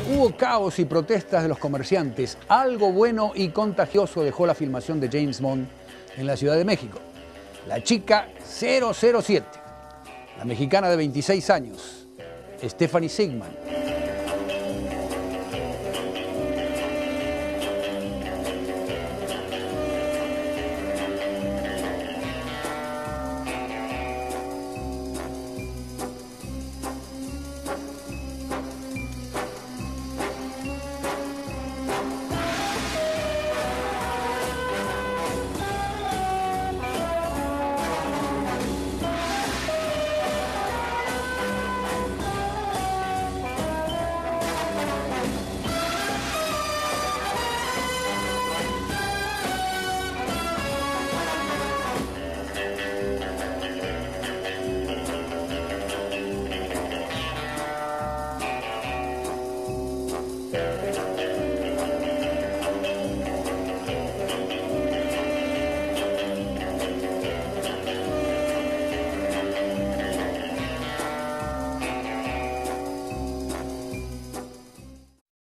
Hubo caos y protestas de los comerciantes. Algo bueno y contagioso dejó la filmación de James Bond en la Ciudad de México. La chica 007, la mexicana de 26 años, Stephanie Sigman.